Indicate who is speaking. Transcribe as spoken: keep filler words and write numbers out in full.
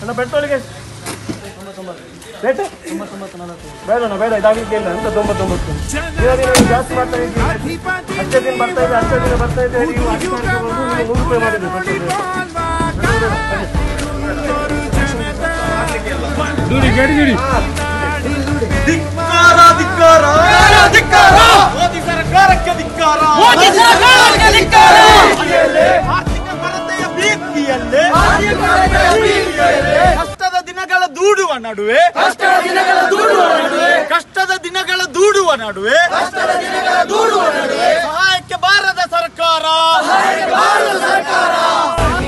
Speaker 1: ಪೆಟ್ರೋಲ್ಗೆ rate ಬೇಡ ಬೇಡ ಇದಾಗಲಿಕ್ಕೆ ಇಲ್ಲ ಅಂತ ತೊಂಬತ್ತೊಂಬತ್ತು ಜಾಸ್ತಿ ಬರ್ತಾ ಇದ್ದೀವಿ ಹತ್ತೇ ದಿನ ಬರ್ತಾ ಇದೆ ಹತ್ತೇ ದಿನ ಬರ್ತಾ ಇದೆ ನೀವು ನೂರು ರೂಪಾಯಿ ಮಾಡಿದ್ರು ಗಾಡಿ ಗಾಡಿ ಧಿಕ್ಕಾರ ಧಿಕ್ಕಾರ ಧಿಕ್ಕಾರ ಮೋದಿ ಸರ್ಕಾರಕ್ಕೆ ಧಿಕ್ಕಾರ ಮೋದಿ ಸರ್ಕಾರಕ್ಕೆ ಧಿಕ್ಕಾರ ಆರ್ಥಿಕ ಕೊರತೆಯ ಭೀತಿಯಲ್ಲೇ ಕಷ್ಟದ ದಿನಗಳ ದೂಡುವ ನಡುವೆ ಕಷ್ಟದ ದಿನಗಳ ದೂಡುವ ನಡುವೆ ಕಷ್ಟದ ದಿನಗಳ ದೂಡುವ ನಡುವೆ ಕಷ್ಟದ ದಿನಗಳ ದೂಡುವ ನಡುವೆ ಸಹಾಯಕ್ಕೆ ಬಾರದ ಸರ್ಕಾರ ಸಹಾಯಕ್ಕೆ ಬಾರದ ಸರ್ಕಾರ